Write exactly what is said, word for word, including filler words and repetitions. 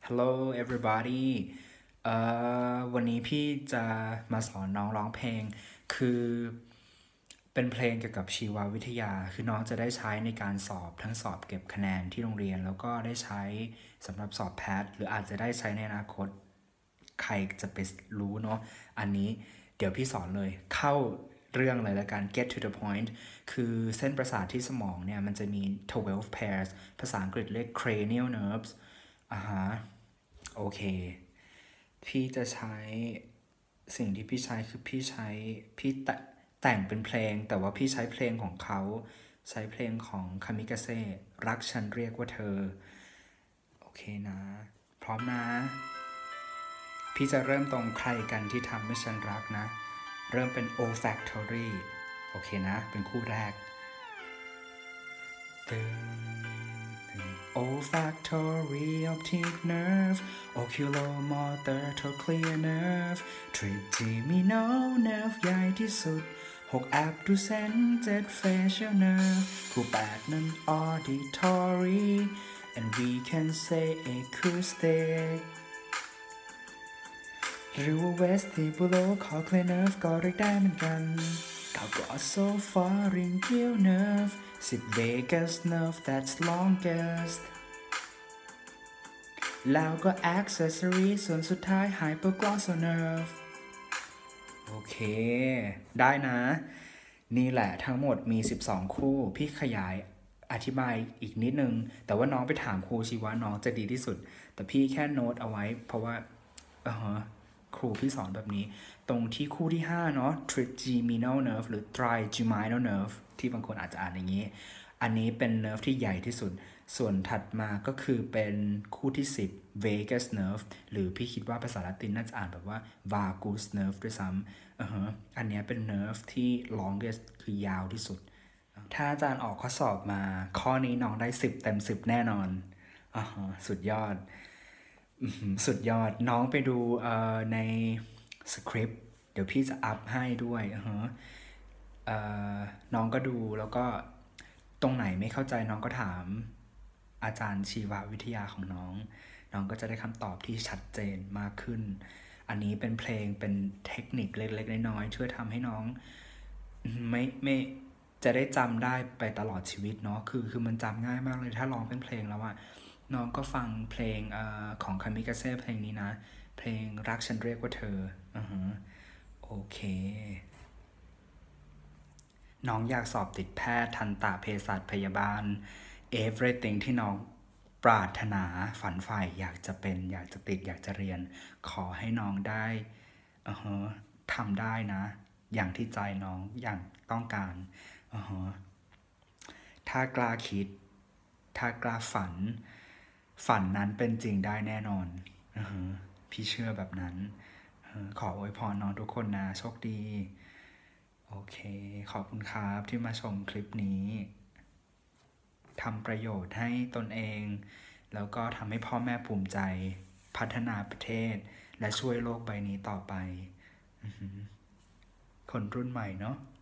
Hello everybody เอ่อวันนี้พี่จะมาสอนน้องร้องเพลง คือเป็นเพลงเกี่ยวกับชีววิทยา คือน้องจะได้ใช้ในการสอบทั้งสอบเก็บคะแนนที่โรงเรียน แล้วก็ได้ใช้สำหรับสอบแพทหรืออาจจะได้ใช้ในอนาคต ใครจะไปรู้เนาะ อันนี้เดี๋ยวพี่สอนเลย เข้าเรื่องเลยละกัน get to the point คือเส้นประสาทที่สมองเนี่ยมันจะมีtwelve pairs ภาษาอังกฤษเรียก cranial nerves อ่าฮะ โอเค พี่จะใช้สิ่งที่พี่ใช้คือพี่ใช้พี่แต่แต่งเป็นเพลง แต่ว่าพี่ใช้เพลงของเขา ใช้เพลงของคามิกาเซ่รักฉันเรียกว่าเธอ โอเคนะ พร้อมนะ พี่จะเริ่มตรงใครกันที่ทำให้ฉันรักนะ เริ่มเป็น olfactory โอเคนะ เป็นคู่แรก olfactory optic nerve oculomotor trochlear nerve trigeminal nerve ใหญ่ที่สุดหก abducens เจ็ด facial nerve คู่แปดนั้น auditory and we can say acoustic หรือว่า vestibulocochlear nerve ก็เรียกได้เหมือนกันเก้าก็ esopharyngeal nerve สิบ vagus nerve that's longest แล้วก็ accessory ส่วนสุดท้าย hypoglossal nerve โอเค ได้นะ นี่แหละทั้งหมดมีสิบสองคู่พี่ขยายอธิบายอีกนิดนึง แต่ว่าน้องไปถามครูชีวะน้องจะดีที่สุด แต่พี่แค่โน้ตเอาไว้เพราะว่าเออครูพี่สอนแบบนี้ ตรงที่คู่ที่ห้าเนาะ trigeminal nerve หรือ trigeminal nerve ที่บางคนอาจจะอ่านอย่างนี้ อันนี้เป็น nerve ที่ใหญ่ที่สุด ส่วนถัดมาก็คือเป็นคู่ที่สิบ vagus nerve หรือพี่คิดว่าภาษาละตินน่าจะอ่านแบบว่า vagus nerve ด้วยซ้ำ uh huh. อันนี้เป็น nerve ที่ longest คือยาวที่สุด ถ้าอาจารย์ออกข้อสอบมาข้อนี้น้องได้สิบเต็มสิบแน่นอนอ่าฮะสุดยอดสุดยอดน้องไปดูในสคริปต์เดี๋ยวพี่จะอัพให้ด้วยอ่าฮะน้องก็ดูแล้วก็ตรงไหนไม่เข้าใจน้องก็ถามอาจารย์ชีววิทยาของน้องน้องก็จะได้คำตอบที่ชัดเจนมากขึ้นอันนี้เป็นเพลงเป็นเทคนิคเล็กๆน้อยๆช่วยทำให้น้องไม่ไม่จะได้จำได้ไปตลอดชีวิตเนาะคือคือมันจำง่ายมากเลยถ้าร้องเป็นเพลงแล้วอะน้องก็ฟังเพลงอของคามิกาเซ่เพลงนี้นะเพลงรักฉันเรียกว่าเธออือฮึโอเคน้องอยากสอบติดแพทย์ทันตเภสัชพยาบาล everything ที่น้องปรารถนาฝันใฝ่อยากจะเป็นอยากจะติดอยากจะเรียนขอให้น้องได้อือฮึทำได้นะอย่างที่ใจน้องอย่างต้องการอือฮึถ้ากล้าคิดถ้ากล้าฝันฝันนั้นเป็นจริงได้แน่นอนอือฮึพี่เชื่อแบบนั้นขออวยพรน้องทุกคนนะโชคดีโอเคขอบคุณครับที่มาชมคลิปนี้ทำประโยชน์ให้ตนเองแล้วก็ทำให้พ่อแม่ภูมิใจพัฒนาประเทศและช่วยโลกใบนี้ต่อไปคนรุ่นใหม่เนาะ